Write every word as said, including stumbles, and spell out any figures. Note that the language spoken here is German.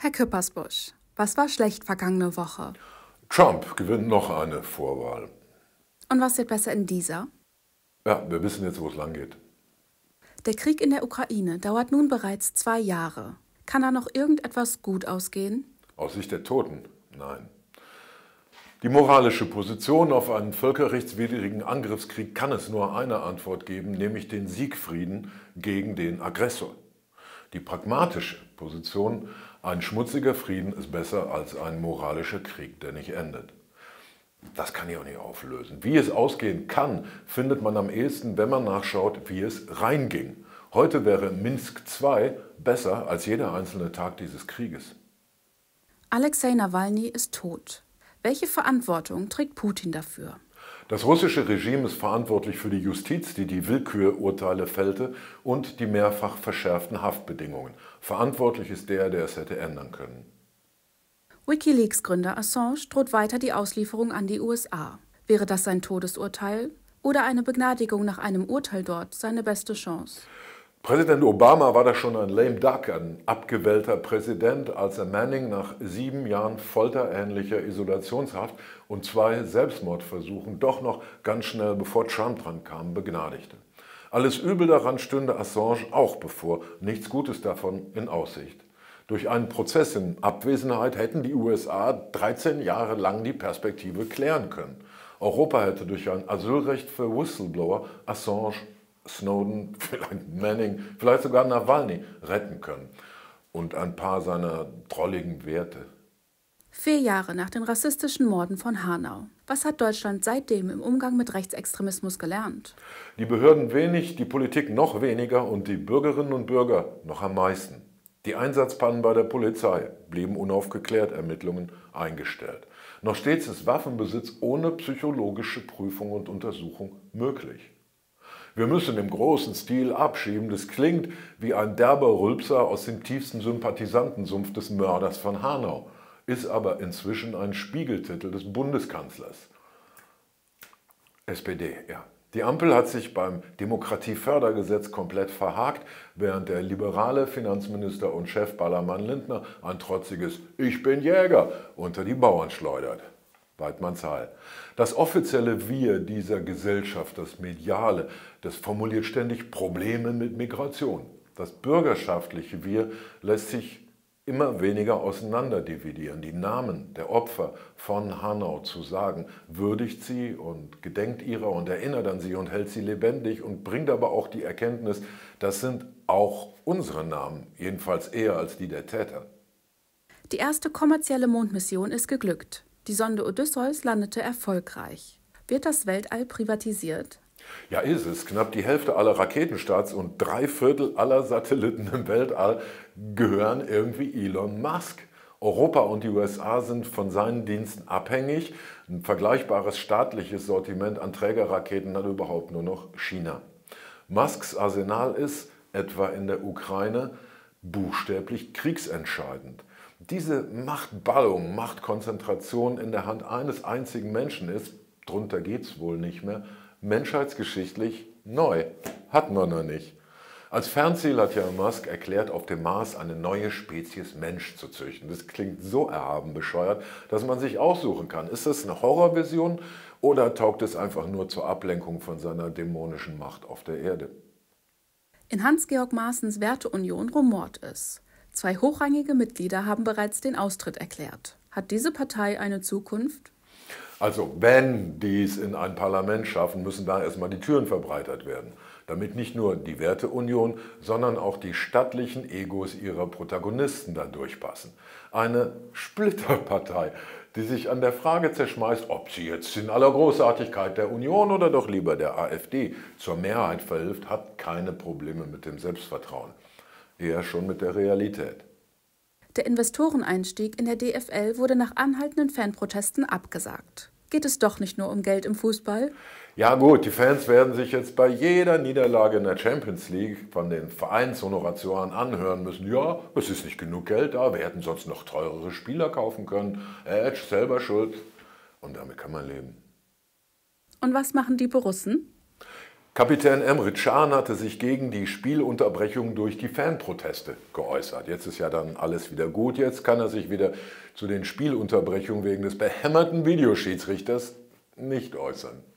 Herr Küppersbusch, was war schlecht vergangene Woche? Trump gewinnt noch eine Vorwahl. Und was wird besser in dieser? Ja, wir wissen jetzt, wo es lang geht. Der Krieg in der Ukraine dauert nun bereits zwei Jahre. Kann da noch irgendetwas gut ausgehen? Aus Sicht der Toten? Nein. Die moralische Position auf einen völkerrechtswidrigen Angriffskrieg kann es nur eine Antwort geben, nämlich den Siegfrieden gegen den Aggressor. Die pragmatische Position, ein schmutziger Frieden ist besser als ein moralischer Krieg, der nicht endet. Das kann ich auch nicht auflösen. Wie es ausgehen kann, findet man am ehesten, wenn man nachschaut, wie es reinging. Heute wäre Minsk zwei besser als jeder einzelne Tag dieses Krieges. Alexei Nawalny ist tot. Welche Verantwortung trägt Putin dafür? Das russische Regime ist verantwortlich für die Justiz, die die Willkürurteile fällte, und die mehrfach verschärften Haftbedingungen. Verantwortlich ist der, der es hätte ändern können. WikiLeaks-Gründer Assange droht weiter die Auslieferung an die U S A. Wäre das sein Todesurteil oder eine Begnadigung nach einem Urteil dort seine beste Chance? Präsident Obama war da schon ein lame duck, ein abgewählter Präsident, als er Manning nach sieben Jahren folterähnlicher Isolationshaft und zwei Selbstmordversuchen doch noch ganz schnell, bevor Trump dran kam, begnadigte. Alles Übel daran stünde Assange auch bevor, nichts Gutes davon in Aussicht. Durch einen Prozess in Abwesenheit hätten die U S A dreizehn Jahre lang die Perspektive klären können. Europa hätte durch ein Asylrecht für Whistleblower Assange, Snowden, vielleicht Manning, vielleicht sogar Nawalny retten können. Und ein paar seiner drolligen Werte. Vier Jahre nach den rassistischen Morden von Hanau. Was hat Deutschland seitdem im Umgang mit Rechtsextremismus gelernt? Die Behörden wenig, die Politik noch weniger und die Bürgerinnen und Bürger noch am meisten. Die Einsatzpannen bei der Polizei blieben unaufgeklärt, Ermittlungen eingestellt. Noch stets ist Waffenbesitz ohne psychologische Prüfung und Untersuchung möglich. Wir müssen im großen Stil abschieben, das klingt wie ein derber Rülpser aus dem tiefsten Sympathisantensumpf des Mörders von Hanau, ist aber inzwischen ein Spiegeltitel des Bundeskanzlers. S P D, ja. Die Ampel hat sich beim Demokratiefördergesetz komplett verhakt, während der liberale Finanzminister und Chef Ballermann Lindner ein trotziges „Ich bin Jäger" unter die Bauern schleudert. Weidmanns Heil. Das offizielle Wir dieser Gesellschaft, das Mediale, das formuliert ständig Probleme mit Migration. Das bürgerschaftliche Wir lässt sich immer weniger auseinanderdividieren. Die Namen der Opfer von Hanau zu sagen, würdigt sie und gedenkt ihrer und erinnert an sie und hält sie lebendig und bringt aber auch die Erkenntnis, das sind auch unsere Namen, jedenfalls eher als die der Täter. Die erste kommerzielle Mondmission ist geglückt. Die Sonde Odysseus landete erfolgreich. Wird das Weltall privatisiert? Ja, ist es. Knapp die Hälfte aller Raketenstarts und drei Viertel aller Satelliten im Weltall gehören irgendwie Elon Musk. Europa und die U S A sind von seinen Diensten abhängig. Ein vergleichbares staatliches Sortiment an Trägerraketen hat überhaupt nur noch China. Musks Arsenal ist, etwa in der Ukraine, buchstäblich kriegsentscheidend. Diese Machtballung, Machtkonzentration in der Hand eines einzigen Menschen ist, drunter geht's wohl nicht mehr, menschheitsgeschichtlich neu. Hat man noch nicht. Als Fernziel hat ja Musk erklärt, auf dem Mars eine neue Spezies Mensch zu züchten. Das klingt so erhaben bescheuert, dass man sich aussuchen kann. Ist das eine Horrorvision oder taugt es einfach nur zur Ablenkung von seiner dämonischen Macht auf der Erde? In Hans-Georg Maaßens Werteunion rumort es. Zwei hochrangige Mitglieder haben bereits den Austritt erklärt. Hat diese Partei eine Zukunft? Also wenn die es in ein Parlament schaffen, müssen da erstmal die Türen verbreitert werden, damit nicht nur die Werteunion, sondern auch die stattlichen Egos ihrer Protagonisten da durchpassen. Eine Splitterpartei, die sich an der Frage zerschmeißt, ob sie jetzt in aller Großartigkeit der Union oder doch lieber der AfD zur Mehrheit verhilft, hat keine Probleme mit dem Selbstvertrauen. Eher schon mit der Realität. Der Investoreneinstieg in der D F L wurde nach anhaltenden Fanprotesten abgesagt. Geht es doch nicht nur um Geld im Fußball? Ja gut, die Fans werden sich jetzt bei jeder Niederlage in der Champions League von den Vereinshonoratoren anhören müssen, ja, es ist nicht genug Geld da, wir hätten sonst noch teurere Spieler kaufen können, Edge selber schuld. Und damit kann man leben. Und was machen die Borussen? Kapitän Emre Can hatte sich gegen die Spielunterbrechung durch die Fanproteste geäußert. Jetzt ist ja dann alles wieder gut, jetzt kann er sich wieder zu den Spielunterbrechungen wegen des behämmerten Videoschiedsrichters nicht äußern.